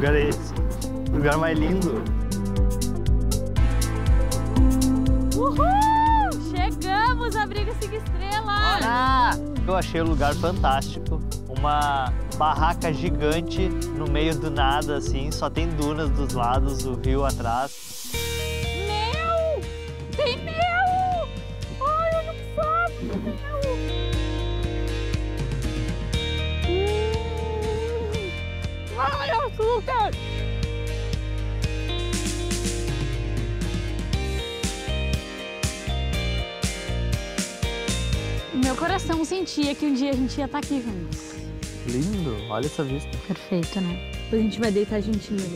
lugar é esse? Lugar mais lindo. Uhul! Chegamos, abrigo 5 estrelas! Bora! Eu achei o lugar fantástico. Uma barraca gigante no meio do nada, assim. Só tem dunas dos lados, o rio atrás. Mel! Tem mel! Ai, olha que fofo, mel! Ai, açúcar! Meu coração sentia que um dia a gente ia estar aqui juntos. Lindo, olha essa vista. Perfeito, né? Depois a gente vai deitar juntinho ali.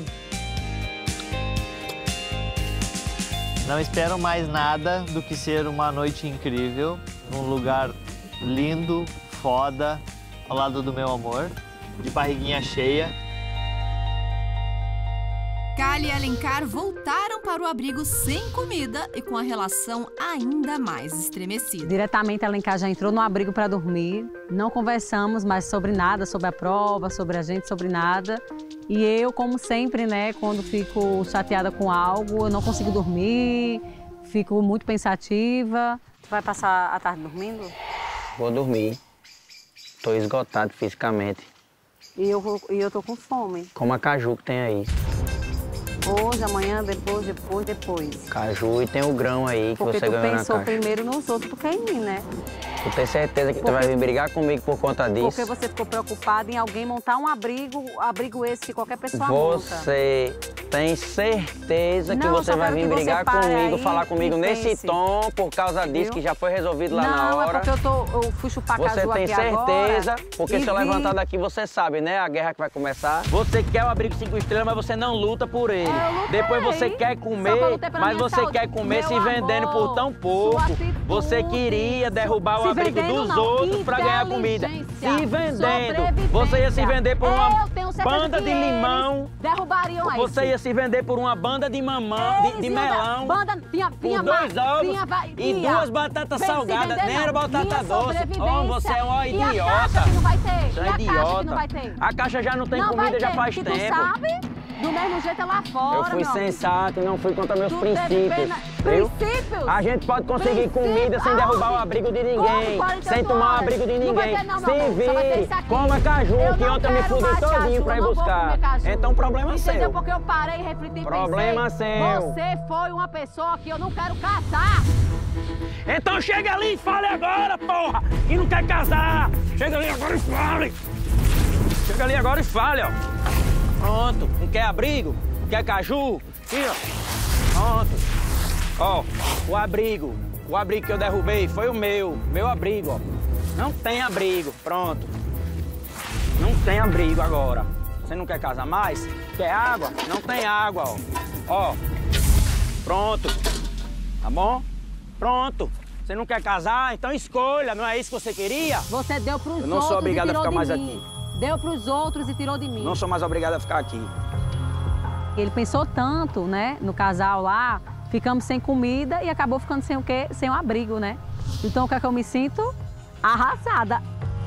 Não espero mais nada do que ser uma noite incrível, num lugar lindo, foda, ao lado do meu amor, de barriguinha cheia. Kali e Alencar voltaram para o abrigo sem comida e com a relação ainda mais estremecida. Diretamente, a Alencar já entrou no abrigo para dormir. Não conversamos mais sobre nada, sobre a prova, sobre a gente, sobre nada. E eu, como sempre, né, quando fico chateada com algo, eu não consigo dormir, fico muito pensativa. Tu vai passar a tarde dormindo? Vou dormir. Tô esgotado fisicamente. E eu tô com fome. Como a caju que tem aí. Hoje, amanhã, depois. Caju e tem o grão aí que Porque você tu ganhou na pensou caixa. primeiro nos outros do que em mim, né? Tu tem certeza que tu vai vir brigar comigo por conta disso? Porque você ficou preocupada em alguém montar um abrigo esse que qualquer pessoa monta. Você tem certeza que Não, você só vai quero vir que você brigar pare comigo, aí falar comigo e nesse pense. tom por causa disso Viu? que já foi resolvido lá na Não, hora? é porque eu fui chupar Você caju tem aqui certeza, agora, porque e se eu vi- levantar daqui, você sabe, né? A guerra que vai começar. Você quer o abrigo 5 estrelas, mas você não luta por ele. Eu lutei. Depois você quer Só que eu comer, lutei pela mas minha você saúde. quer comer Meu se vendendo amor, por tão pouco. sua atitude, Você queria derrubar o se abrigo vendendo dos não, outros para ganhar comida. inteligência, Se vendendo, sobrevivência. você ia se vender por uma Eu tenho certeza banda que de eles limão. derrubariam aí. Você ia se vender por uma banda de mamão, de melão. Banda, tinha Por 2 ovos e 2 batatas salgadas, nem era batata doce. Oh, você é uma E a idiota. caixa que não vai ter? Você E é a caixa que idiota. não vai ter? A caixa já não tem Não vai comida já ter, faz que tempo. Tu sabe? Do mesmo jeito é lá fora, Eu fui meu amigo. sensato e não fui contra meus Tu teve princípios. pena- Viu? Princípios? A gente pode conseguir Princípios? comida sem derrubar o Aonde? abrigo de Como ninguém, 48 sem tomar o horas? abrigo de Não vai ninguém. ter não, meu Se amor. Só vai ter vire, isso aqui. coma caju, Eu que não ontem eu me quero fudi mais todinho caju, pra ir eu não vou buscar. comer caju. Então problema Entendeu? seu. Porque eu parei, refleti e Problema pensei. seu. Você foi uma pessoa que eu não quero casar. Então chega ali e fale agora, porra! Que não quer casar! Chega ali agora e fale! Chega ali agora e fale, ó. Pronto. Não quer abrigo? Não quer caju? Aqui, ó. Pronto. Ó, o abrigo que eu derrubei foi o meu abrigo, ó. Não tem abrigo, pronto. Não tem abrigo agora. Você não quer casar mais? Quer água? Não tem água, ó. Ó, pronto. Tá bom? Pronto. Você não quer casar? Então escolha, não é isso que você queria? Você deu pros outros Eu não sou obrigado e a tirou ficar de mais mim. Deu pros outros e tirou de mim. Não sou mais obrigado a ficar aqui. Ele pensou tanto, né, no casal lá, ficamos sem comida e acabou ficando sem o quê? Sem um abrigo, né? Então o que é que eu me sinto? Arrasada.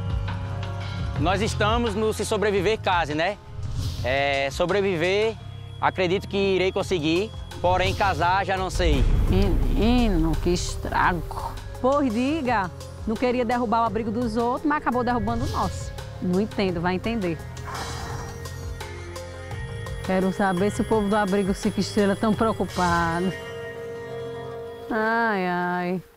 Nós estamos no Se Sobreviver Case, né? Sobreviver, acredito que irei conseguir, porém casar já não sei. Menino, que estrago. Pois diga, não queria derrubar o abrigo dos outros, mas acabou derrubando o nosso. Não entendo, vai entender. Quero saber se o povo do abrigo 5 estrelas estão preocupados. Ai, ai.